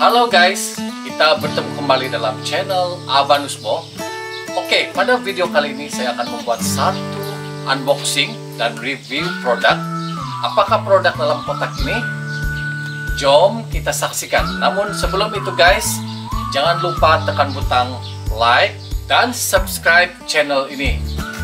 Halo guys, kita bertemu kembali dalam channel Abanusmo. Oke, pada video kali ini saya akan membuat satu unboxing dan review produk. Apakah produk dalam kotak ini? Jom kita saksikan. Namun sebelum itu guys, jangan lupa tekan butang like dan subscribe channel ini.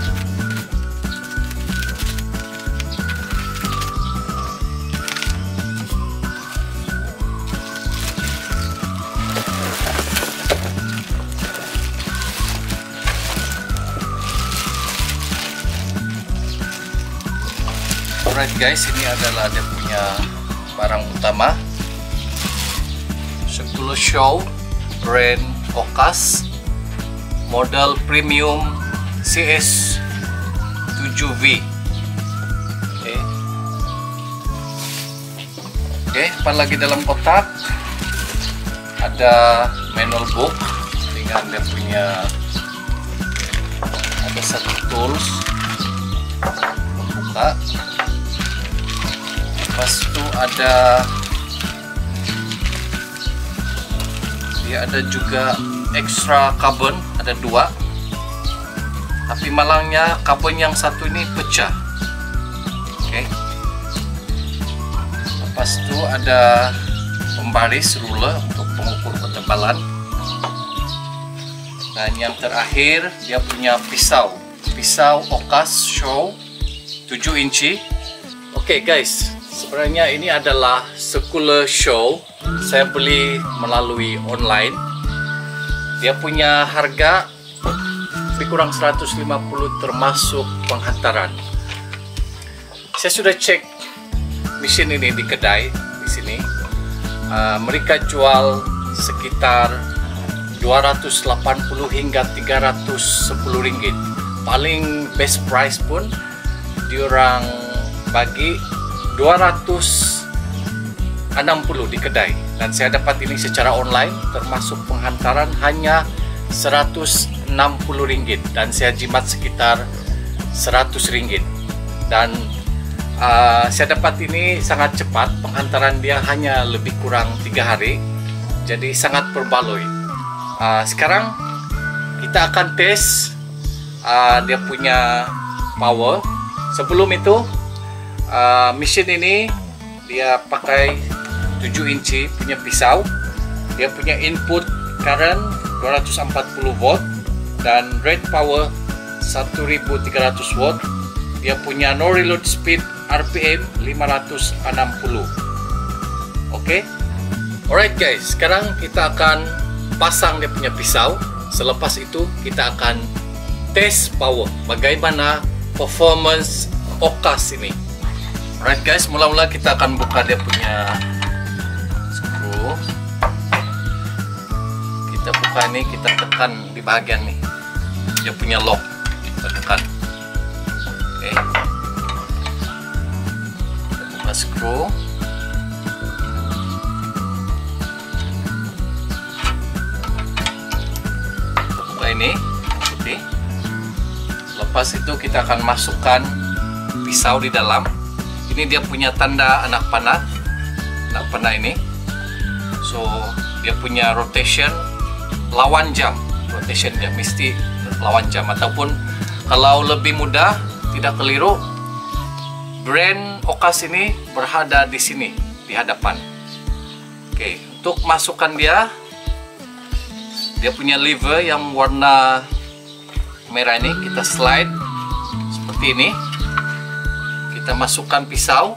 Alright guys, ini adalah dia punya barang utama, Circular Show brand Okas, model premium CS7V. Oke, apa lagi dalam kotak? Ada manual book dengan dia punya, ada satu tools membuka. Lepas itu ada juga extra carbon, ada dua, tapi malangnya carbon yang satu ini pecah. Oke. Lepas itu ada pembaris ruler untuk pengukur ketebalan, dan yang terakhir dia punya pisau Okas Show 7 inci. Oke guys, sebenarnya ini adalah Circular Show. Saya beli melalui online. Dia punya harga lebih kurang 150 termasuk penghantaran. Saya sudah cek mesin ini di kedai di sini. Mereka jual sekitar 280 hingga 310 ringgit. Paling best price pun diorang bagi 260 di kedai, dan saya dapat ini secara online termasuk penghantaran hanya 160 ringgit, dan saya jimat sekitar 100 ringgit. Dan saya dapat ini sangat cepat, penghantaran dia hanya lebih kurang 3 hari, jadi sangat berbaloi. Sekarang kita akan tes dia punya power. Sebelum itu, mesin ini dia pakai 7 inci punya pisau. Dia punya input current 240 volt dan rate power 1300 watt. Dia punya no reload speed RPM 560. Oke. Alright guys, sekarang kita akan pasang dia punya pisau. Selepas itu kita akan tes power, bagaimana performance Okas ini. Alright guys, mula-mula kita akan buka dia punya screw. Kita buka ini, kita tekan di bagian nih, dia punya lock, kita tekan. Oke, kita buka screw. Kita buka ini putih. Lepas itu kita akan masukkan pisau di dalam. Ini dia punya tanda anak panah ini. So dia punya rotation lawan jam, rotation dia mesti lawan jam, ataupun kalau lebih mudah tidak keliru, brand Okas ini berada di sini di hadapan. Oke, untuk masukkan dia punya lever yang warna merah ini, kita slide seperti ini. Kita masukkan pisau.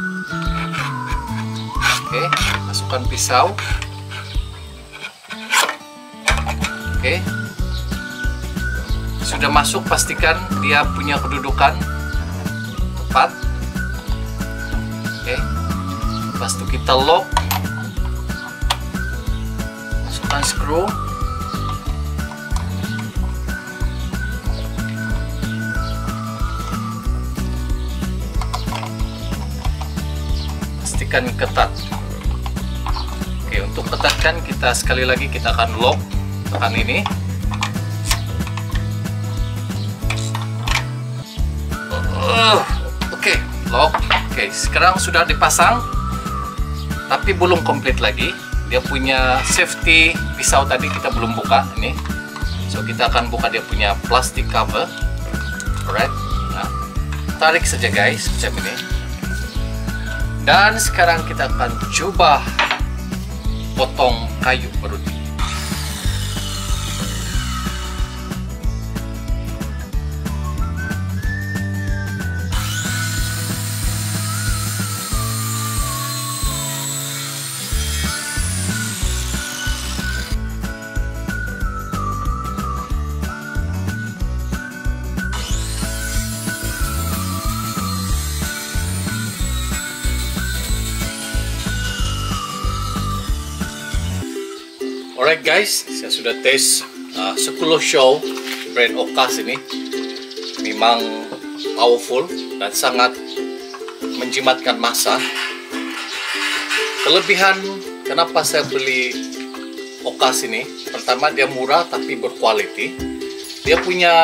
Oke, masukkan pisau. Oke, sudah masuk, pastikan dia punya kedudukan tepat. Oke, lepas itu kita lock, masukkan screw. Ketat. Oke, untuk ketatkan kita sekali lagi kita akan lock, tekan ini. Oke, lock. Oke, sekarang sudah dipasang, tapi belum komplit lagi. dia punya safety pisau tadi kita belum buka ini. So kita akan buka dia punya plastic cover. Alright. Nah, tarik saja guys macam ini. Dan sekarang kita akan coba potong kayu beruti. Alright guys, saya sudah tes Sekulo Show brand Okas ini. Memang powerful dan sangat menjimatkan masa. Kelebihan kenapa saya beli Okas ini, pertama dia murah tapi berkualiti. Dia punya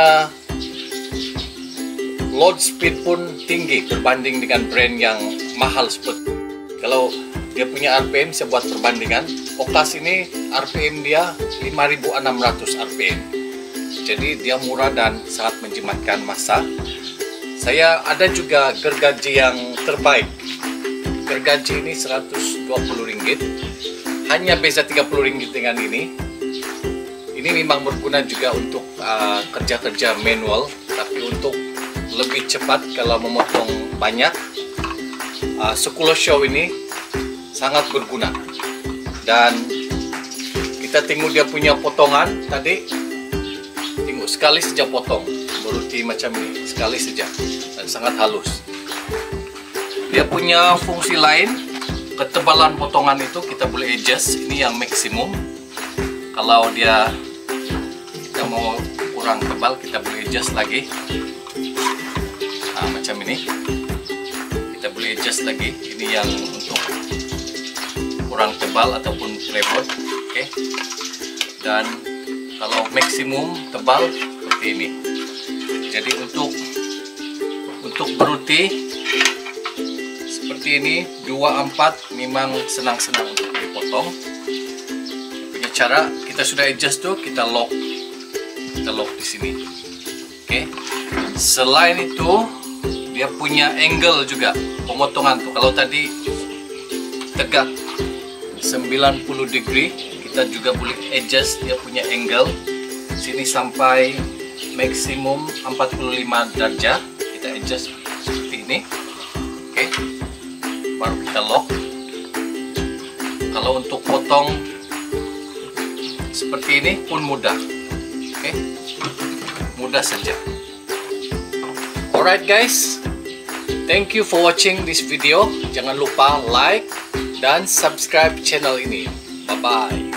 load speed pun tinggi berbanding dengan brand yang mahal seperti. Kalau dia punya RPM, saya buat perbandingan. Okas ini RPM dia 5.600 RPM. Jadi dia murah dan sangat menjimatkan masa. Saya ada juga gergaji yang terbaik. Gergaji ini Rp120. Hanya beza Rp30 dengan ini. Ini memang berguna juga untuk kerja-kerja manual, tapi untuk lebih cepat kalau memotong banyak, Sekulo Show ini sangat berguna. Dan kita tengok dia punya potongan tadi, tengok sekali saja potong beruti macam ini, sekali saja, dan sangat halus. Dia punya fungsi lain, ketebalan potongan itu kita boleh adjust. Ini yang maksimum. Kalau dia kita mau kurang tebal, kita boleh adjust lagi. Nah, macam ini kita boleh adjust lagi. Ini yang untuk kurang tebal ataupun plywood, oke. Dan kalau maksimum tebal seperti ini. Jadi untuk beruti seperti ini 2/4 memang senang-senang untuk dipotong. Punya cara kita sudah adjust tuh, kita lock di sini, oke. Selain itu dia punya angle juga pemotongan tuh. Kalau tadi tegak 90 degree, kita juga boleh adjust dia punya angle sini sampai maksimum 45 derajat. Kita adjust seperti ini, oke. Baru kita lock. Kalau untuk potong seperti ini pun mudah, oke. Mudah saja. Alright guys, thank you for watching this video. Jangan lupa like dan subscribe channel ini. Bye bye.